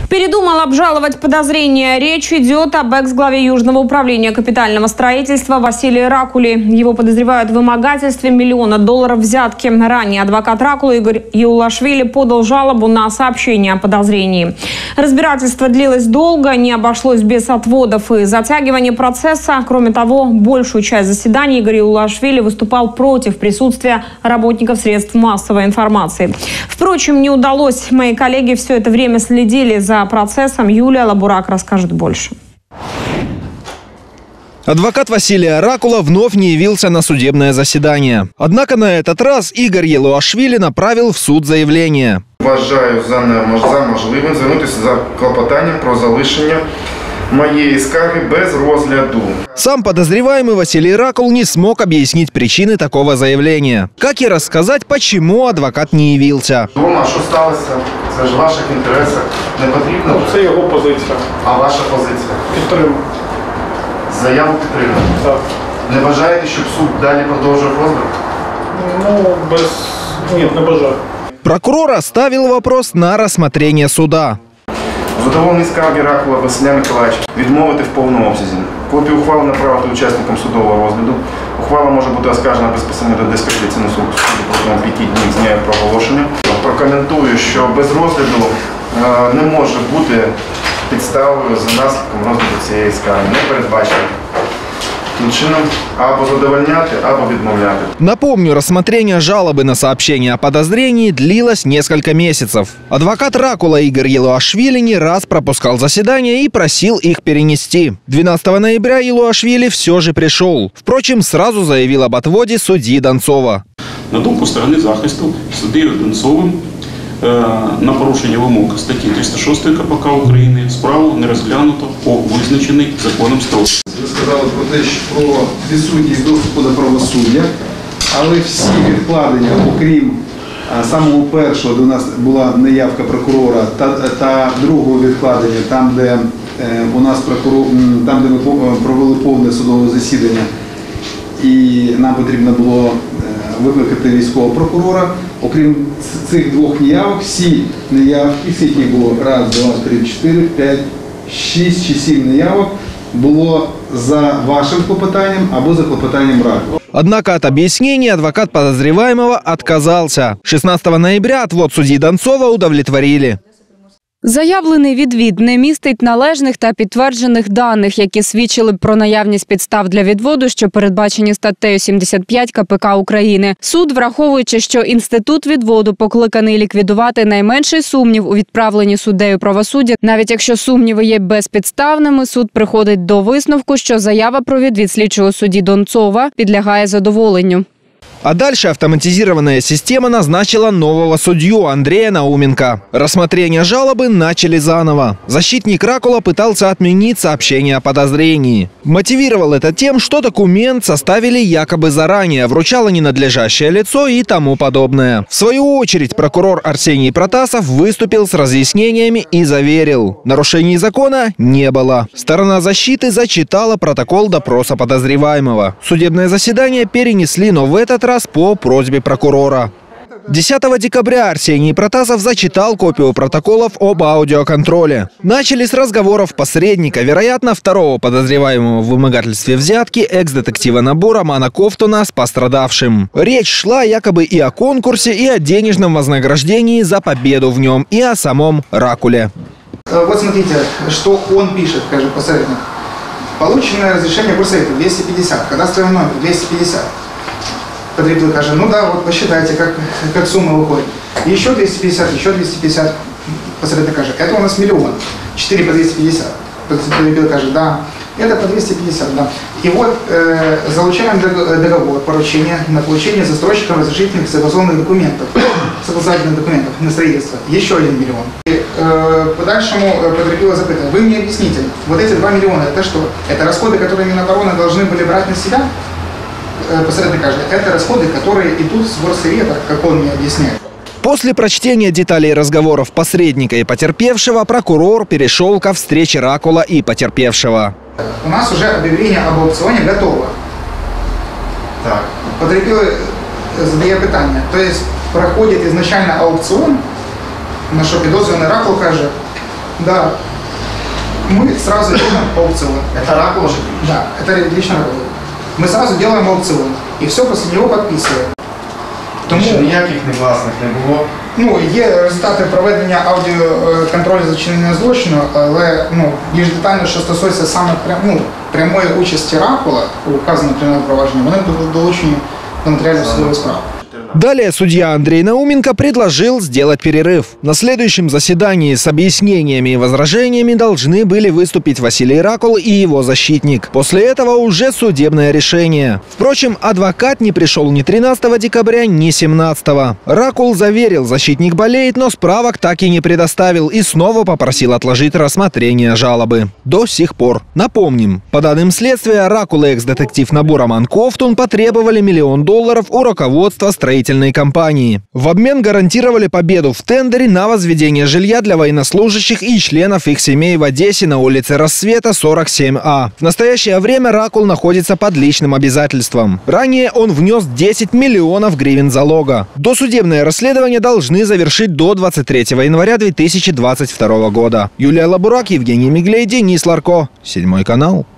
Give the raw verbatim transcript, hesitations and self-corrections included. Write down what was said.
Передумал обжаловать подозрения. Речь идет об экс-главе Южного управления капитального строительства Василии Ракуле. Его подозревают в вымогательстве миллиона долларов взятки. Ранее адвокат Ракулы Игорь Еулашвили подал жалобу на сообщение о подозрении. Разбирательство длилось долго, не обошлось без отводов и затягивания процесса. Кроме того, большую часть заседаний Игорь Еулашвили выступал против присутствия работников средств массовой информации. Впрочем, не удалось. Мои коллеги все это время следили за процессом. Юлия Лабурак расскажет больше. Адвокат Василия Ракула вновь не явился на судебное заседание. Однако на этот раз Игорь Єлуашвілі направил в суд заявление. Вважаю за можливим звернутися за клопотанням про залишення моей скарги без розгляду. Сам подозреваемый Василий Ракул не смог объяснить причины такого заявления. Как и рассказать, почему адвокат не явился. Дома, що сталося? Це ж в ваших інтересах. Не потрібно? Це його позиція. А ваша позиція? Підтримую. Заяву підтримую? Так. Не бажаєте, щоб суд далі продовжив розгляд? Ну, без... Ні, не бажаю. Прокурор оставил вопрос на рассмотрение суда. Задоволений скарги Ракула Василя Миколаївича відмовити в повному обсязі. Копію ухвали направити учасникам судового розгляду. Ухвала може бути оскаржена безпосередньо до дискваліфікаційного суду протягом п'яти днів з дня проголошення. Прокоментую, що без розгляду не може бути підставою за наслідком розгляду цієї скарги. Не передбачено. Таким чином, або задовольняти, або відмовляти. Напомню, рассмотрение жалобы на сообщение о подозрении длилось несколько месяцев. Адвокат Ракула Игорь Єлуашвілі не раз пропускал заседания и просил их перенести. двенадцатого ноября Єлуашвілі все же пришел. Впрочем, сразу заявил об отводе судьи Донцова. На думку сторони захисту, суддею Донцовим на порушення вимог статті триста шостої ка пе ка України справу не розглянуто по визначений законом строк. Ви сказали про те, що про відсутність доступу до правосуддя, але всі відкладення, окрім самого першого, до нас була неявка прокурора, та, та другого відкладення, там де у нас прокурор, там де ми провели повне судове засідання, і нам потрібно було викликати військового прокурора. Окрім цих двох неявок, всі неявки, всіх їх було раз, два, три, чотири, п'ять, шість чи сім неявок було за вашим клопотанням або за клопотанням Ракула. Однако от объяснений адвокат подозреваемого отказался. шестнадцатого ноября отвод судьи Донцова удовлетворили. Заявлений відвід не містить належних та підтверджених даних, які свідчили б про наявність підстав для відводу, що передбачені статтею сімдесят п'ять ка пе ка України. Суд, враховуючи, що інститут відводу покликаний ліквідувати найменший сумнів у відправленні суддею правосуддя, навіть якщо сумніви є безпідставними, суд приходить до висновку, що заява про відвід слідчого судді Донцова підлягає задоволенню. А дальше автоматизированная система назначила нового судью Андрея Науменко. Рассмотрение жалобы начали заново. Защитник Ракула пытался отменить сообщение о подозрении. Мотивировал это тем, что документ составили якобы заранее, вручало ненадлежащее лицо и тому подобное. В свою очередь прокурор Арсений Протасов выступил с разъяснениями и заверил, нарушений закона не было. Сторона защиты зачитала протокол допроса подозреваемого. Судебное заседание перенесли, но в этот раз по просьбе прокурора. десятого декабря Арсений Протасов зачитал копию протоколов об аудиоконтроле. Начали с разговоров посредника, вероятно, второго подозреваемого в вымогательстве взятки, экс-детектива НАБУ Романа Ковтуна с пострадавшим. Речь шла якобы и о конкурсе, и о денежном вознаграждении за победу в нем, и о самом Ракуле. Вот смотрите, что он пишет, скажем, посредник. Полученное разрешение горсовета двести пятьдесят, кадастровый номер двести пятьдесят. Потребитель скажет, ну да, вот посчитайте, как, как сумма выходит. Еще двести пятьдесят, еще двести пятьдесят. Посредник скажет, это у нас миллион. четыре по двести пятьдесят. Потребитель скажет, да, это по двести пятьдесят, да. И вот э, залучаем договор, поручение на получение застройщиком разрешительных согласованных документов, согласовательных документов на строительство. Еще один миллион. И, э, по-дальшему потребитель запытывает, вы мне объясните, вот эти два миллиона, это что? Это расходы, которые Минобороны должны были брать на себя? Посредник каждый. Это расходы, которые идут с горсовета, как он мне объясняет. После прочтения деталей разговоров посредника и потерпевшего прокурор перешел ко встрече Ракула и потерпевшего. У нас уже объявление об аукционе готово. Так. Потребитель задает питание. То есть проходит изначально аукцион, на что підозрюваний Ракул каже, Да. Мы сразу делаем аукцион. Это Ракула же? Да, это лично Ракула. Мы сразу делаем аукцион. И все после него подписываем. Тому ніяких негласних не було. Ну, є результати проведення аудіоконтролю за чинення злочину, але ну, більш детально, що стосується саме ну, прямої участі Ракула у вказаному кримінальному провадженні, вони будуть долучені до матеріалів судової справи. Далее судья Андрей Науменко предложил сделать перерыв. На следующем заседании с объяснениями и возражениями должны были выступить Василий Ракул и его защитник. После этого уже судебное решение. Впрочем, адвокат не пришел ни тринадцатого декабря, ни семнадцатого. Ракул заверил, защитник болеет, но справок так и не предоставил и снова попросил отложить рассмотрение жалобы. До сих пор. Напомним, по данным следствия, Ракул и экс-детектив Набу Роман Ковтун потребовали миллион долларов у руководства строительства компании. В обмен гарантировали победу в тендере на возведение жилья для военнослужащих и членов их семей в Одессе на улице Рассвета, сорок семь А. В настоящее время Ракул находится под личным обязательством. Ранее он внес десять миллионов гривен залога. Досудебное расследование должны завершить до двадцать третьего января две тысячи двадцать второго года. Юлия Лабурак, Евгений Миглей, Денис Ларко. Седьмой канал.